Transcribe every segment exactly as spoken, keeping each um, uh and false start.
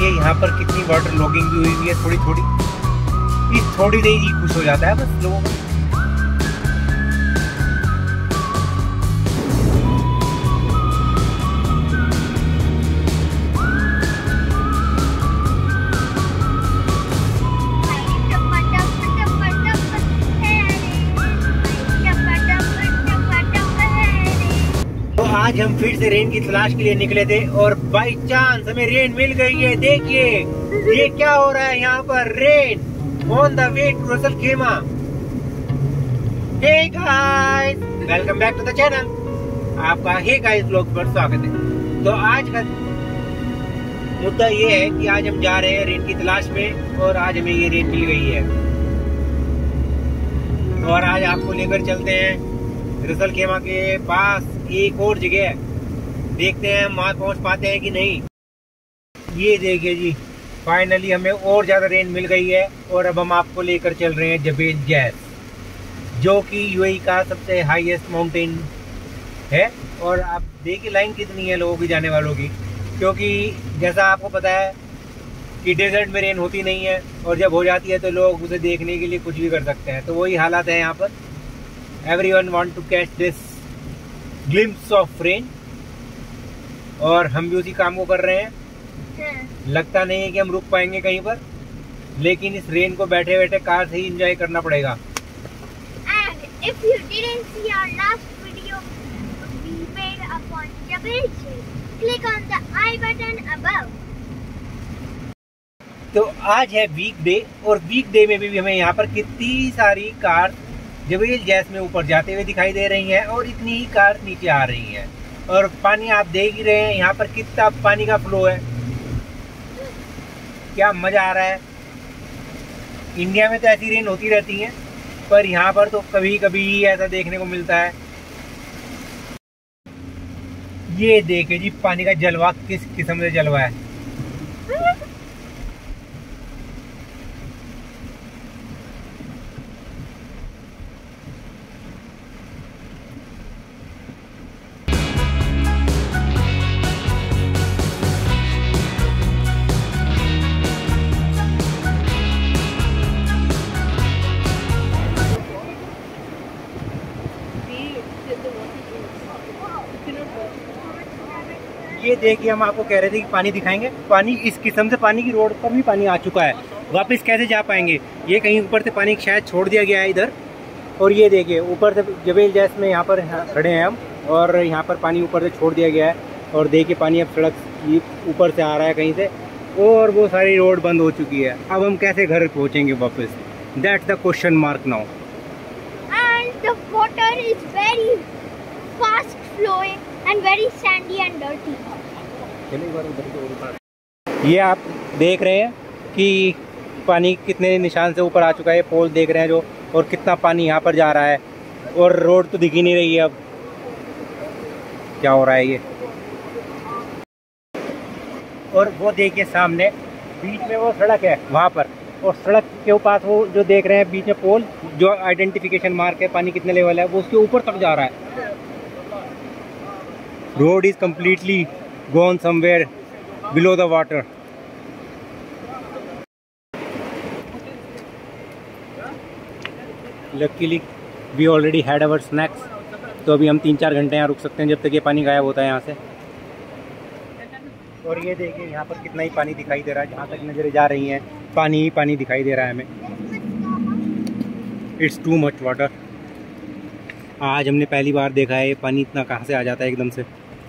देखिए यहाँ पर कितनी वाटर लॉगिंग भी हुई हुई है, थोड़ी थोड़ी। इस थोड़ी देर ही खुश हो जाता है बस लोगों को। आज हम फिर से रेन की तलाश के लिए निकले थे और बाई चांस हमें रेन मिल गई है। देखिए ये क्या हो रहा है यहाँ पर, rain on the way to Ras Al Khaimah. Hey guys, welcome back to the channel. आपका हे गाइस व्लॉग पर स्वागत है। तो आज का मुद्दा ये है कि आज हम जा रहे हैं रेन की तलाश में और आज हमें ये रेन मिल गई है और आज आपको लेकर चलते हैं रसल खेमा के पास। एक और जगह है, देखते हैं हम वहां पहुंच पाते हैं कि नहीं। ये देखिए जी, फाइनली हमें और ज्यादा रेन मिल गई है और अब हम आपको लेकर चल रहे हैं जबेल जैस, जो कि यूएई का सबसे हाईएस्ट माउंटेन है। और आप देखिए लाइन कितनी है लोगों की जाने वालों की, क्योंकि जैसा आपको पता है कि डेजर्ट में रेन होती नहीं है और जब हो जाती है तो लोग उसे देखने के लिए कुछ भी कर सकते हैं। तो वही हालात है यहाँ पर। Everyone want to catch this glimpse of rain और हम भी उसी काम को कर रहे हैं। लगता नहीं है कि हम रुक पाएंगे कहीं पर, लेकिन इस रेन को बैठे बैठे कार से ही एंजॉय करना पड़ेगा। And if you didn't see our last video, we made upon Jebel Jais. Click on the I button above. तो आज है वीक डे और वीक डे में भी हमें यहाँ पर कितनी सारी कार जबेल जैस में ऊपर जाते हुए दिखाई दे रही हैं और इतनी ही कार नीचे आ रही हैं। और पानी आप देख ही रहे हैं यहाँ पर कितना पानी का फ्लो है, क्या मजा आ रहा है। इंडिया में तो ऐसी रेन होती रहती है, पर यहाँ पर तो कभी कभी ही ऐसा देखने को मिलता है। ये देखिए जी पानी का जलवा किस किस्म से जलवा है। ये देखिए हम आपको कह रहे थे कि पानी दिखाएंगे, पानी इस किस्म से पानी की रोड पर भी पानी आ चुका है। वापस कैसे जा पाएंगे, ये कहीं ऊपर से पानी शायद छोड़ दिया गया है इधर। और ये देखिए ऊपर से जबेल जैस में यहाँ पर खड़े हैं हम और यहाँ पर पानी ऊपर से छोड़ दिया गया है। और देखिए पानी अब सड़क ऊपर से आ रहा है कहीं से और वो सारी रोड बंद हो चुकी है। अब हम कैसे घर पहुँचेंगे वापस, that's the question mark now. And the water is very fast flowing and very sandy and dirty. ये आप देख रहे हैं कि पानी कितने निशान से ऊपर आ चुका है, पोल देख रहे हैं जो, और कितना पानी यहाँ पर जा रहा है और रोड तो दिख ही नहीं रही है। अब क्या हो रहा है ये। और वो देखिए सामने बीच में वो सड़क है वहाँ पर, और सड़क के पास वो जो देख रहे हैं बीच में पोल जो आइडेंटिफिकेशन मार्क है पानी कितने लेवल है, वो उसके ऊपर तक जा रहा है। Road is completely gone somewhere below the water. Luckily we already had our snacks, तो अभी हम तीन चार घंटे यहाँ रुक सकते हैं जब तक ये पानी गायब होता है यहाँ से। और ये देखिए यहाँ पर कितना ही पानी दिखाई दे रहा है, जहाँ तक नजरें जा रही हैं पानी ही पानी दिखाई दे रहा है हमें। It's too much water. आज हमने पहली बार देखा है ये पानी इतना कहाँ से आ जाता है एकदम से।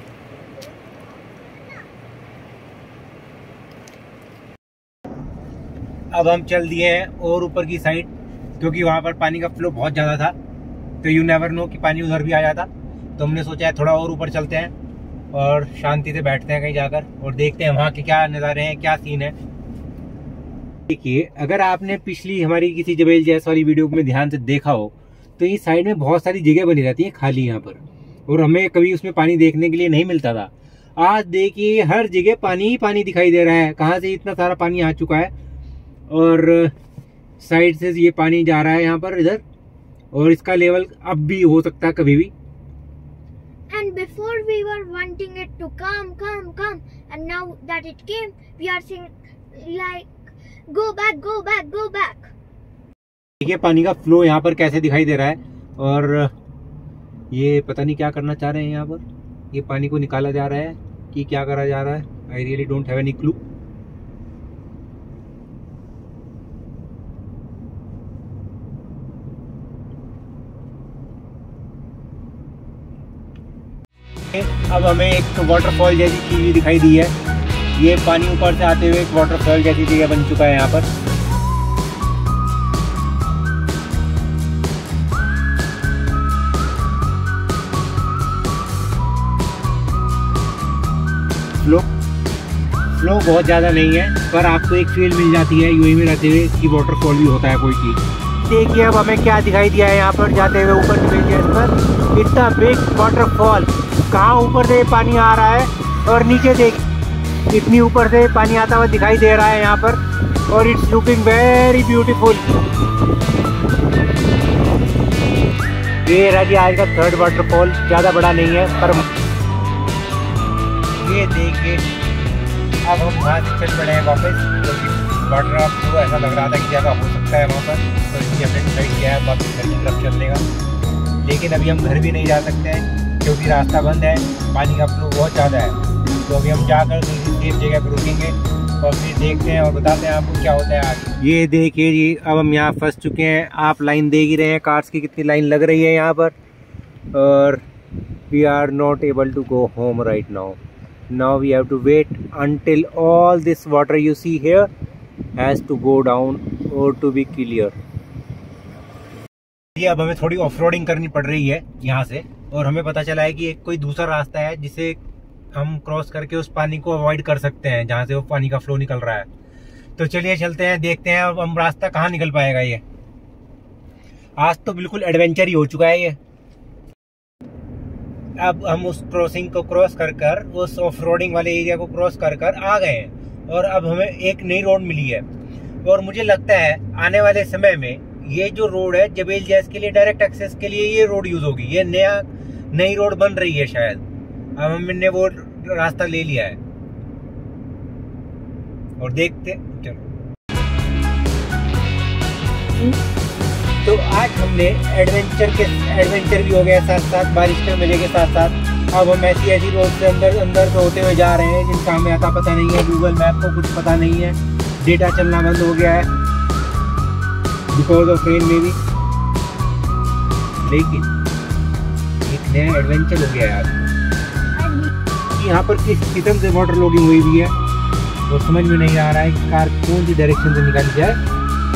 अब हम चल दिए हैं और ऊपर की साइड, क्योंकि वहाँ पर पानी का फ्लो बहुत ज़्यादा था, तो यू नेवर नो कि पानी उधर भी आ जाता। तो हमने सोचा है थोड़ा और ऊपर चलते हैं और शांति से बैठते हैं कहीं जाकर और देखते हैं वहाँ के क्या नज़ारे हैं, क्या सीन है। देखिए अगर आपने पिछली हमारी किसी जबेल जैस वाली वीडियो में ध्यान से देखा हो तो इस साइड में बहुत सारी जगह बनी रहती है खाली यहाँ पर, और हमें कभी उसमें पानी देखने के लिए नहीं मिलता था। आज देखिए हर जगह पानी ही पानी दिखाई दे रहा है। कहाँ से इतना सारा पानी आ चुका है और साइड से ये पानी जा रहा है यहाँ पर इधर, और इसका लेवल अब भी हो सकता है कभी भी। And before we were wanting it to come, come, come, and now that it came, we are seeing like go back, go back, go back. देखिए पानी का फ्लो यहाँ पर कैसे दिखाई दे रहा है, और ये पता नहीं क्या करना चाह रहे हैं यहाँ पर। ये पानी को निकाला जा रहा है कि क्या करा जा रहा है, I really don't have any clue. अब हमें एक वाटरफॉल जैसी चीज दिखाई दी है। ये पानी ऊपर से आते हुए एक वाटरफॉल जैसी जगह बन चुका है यहाँ पर। फ्लो फ्लो बहुत ज़्यादा नहीं है, पर आपको एक फील मिल जाती है यूएई में रहते हुए कि वाटरफॉल भी होता है कोई चीज़। देखिए अब हमें क्या दिखाई दिया है यहाँ पर जाते हुए ऊपर पेजेस पर। इतना बिग वाटरफॉल, कहाँ ऊपर से पानी आ रहा है, और नीचे देख इतनी ऊपर से पानी आता हुआ दिखाई दे रहा है यहाँ पर, और इट्स लुकिंग वेरी ब्यूटीफुल। ये रहा जी आज का थर्ड वाटरफॉल, ज़्यादा बड़ा नहीं है पर ये देखिए अब हम वहाँ से चल पड़े हैं वापस, क्योंकि वाटर ऑफ फ्लो ऐसा लग रहा था कि ज़्यादा हो सकता है वहाँ पर, तो इसलिए हमने डिसाइड किया है वापस घर की तरफ चलने का। लेकिन अभी हम घर भी नहीं जा सकते हैं क्योंकि रास्ता बंद है, पानी का फ्लो बहुत ज़्यादा है। तो अभी हम जाकर सेफ जगह पर रुकेंगे और फिर देखते हैं और बताते हैं आपको क्या होता है आगे। ये देखिए जी अब हम यहाँ फंस चुके हैं। आप लाइन देख ही रहे हैं कार्स की कितनी लाइन लग रही है यहाँ पर, और we are not able to go home right now. Now we have to wait until all this water you see here has to go down or to be clear. ये अब हमें थोड़ी ऑफ-रोडिंग करनी पड़ रही है यहाँ से, और हमें पता चला है कि एक कोई दूसरा रास्ता है जिसे हम क्रॉस करके उस पानी को अवॉइड कर सकते हैं जहाँ से वो पानी का फ्लो निकल रहा है। तो चलिए चलते हैं, देखते हैं अब हम रास्ता कहाँ निकल पाएगा। ये आज तो बिल्कुल एडवेंचर ही हो चुका है ये। अब हम उस क्रॉसिंग को क्रॉस कर कर उस ऑफ रोडिंग वाले एरिया को क्रॉस कर कर आ गए हैं, और अब हमें एक नई रोड मिली है। और मुझे लगता है आने वाले समय में ये जो रोड है जबेल जैस के लिए डायरेक्ट एक्सेस के लिए ये रोड यूज होगी। ये नया नई रोड बन रही है शायद, अब हमने वो रास्ता ले लिया है और देखते चलो। तो आज हमने एडवेंचर के एडवेंचर भी हो गया साथ साथ, बारिश के मजे के साथ साथ। अब हम ऐसी ऐसी रोड से अंदर अंदर से होते हुए जा रहे हैं जिनका हमें आता पता नहीं है, गूगल मैप को कुछ पता नहीं है, डेटा चलना बंद हो गया है बिकॉज ऑफ रेन में भी। लेकिन एक नया एडवेंचर हो गया है आज। यहाँ पर किस किस्म से वाटर लॉगिंग हुई हुई है वो समझ में नहीं आ रहा है कि कार कौन सी डायरेक्शन से निकाली जाए।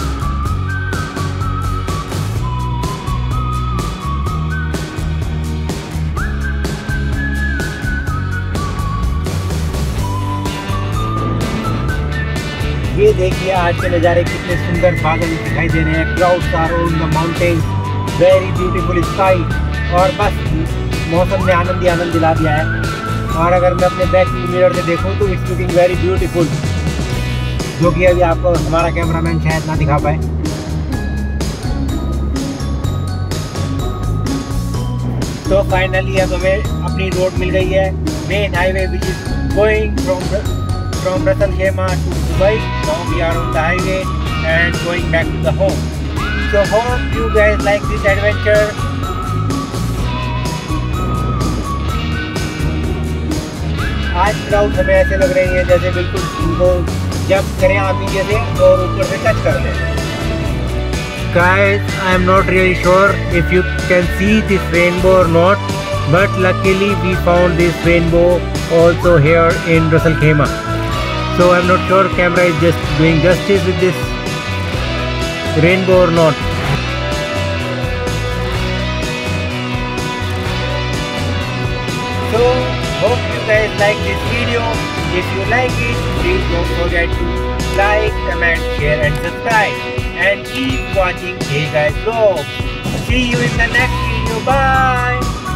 ये देखिए आज के नज़ारे कितने सुंदर बादल दिखाई दे रहे हैं। Clouds are on the mountain, very beautiful sky, और बस मौसम ने आनंद ही आनंद दिला दिया है। और अगर मैं अपने बैक मिरर से देखूं तो इट्स लुकिंग वेरी ब्यूटीफुल, जो कि अभी आपको हमारा कैमरामैन शायद ना दिखा पाए। तो फाइनली अब हमें अपनी रोड मिल गई है, main highway which is going from from Ras Al Khaimah to Dubai. Now we are on the highway and going back to the home. So hope you guys like this adventure. आज cloud हमें ऐसे लग रही है जैसे बिल्कुल इनको जब करें आप नीचे से और ऊपर से टच कर लें। Guys, I am not really sure if you can see this rainbow or not, but luckily we found this rainbow also here in Ras Al Khaimah. So I'm not sure camera is just doing justice with this rainbow or not. So hope you guys like this video. If you like it, please don't forget to like, comment, share and subscribe. And keep watching Hey Guys Vlogs. See you in the next video. Bye.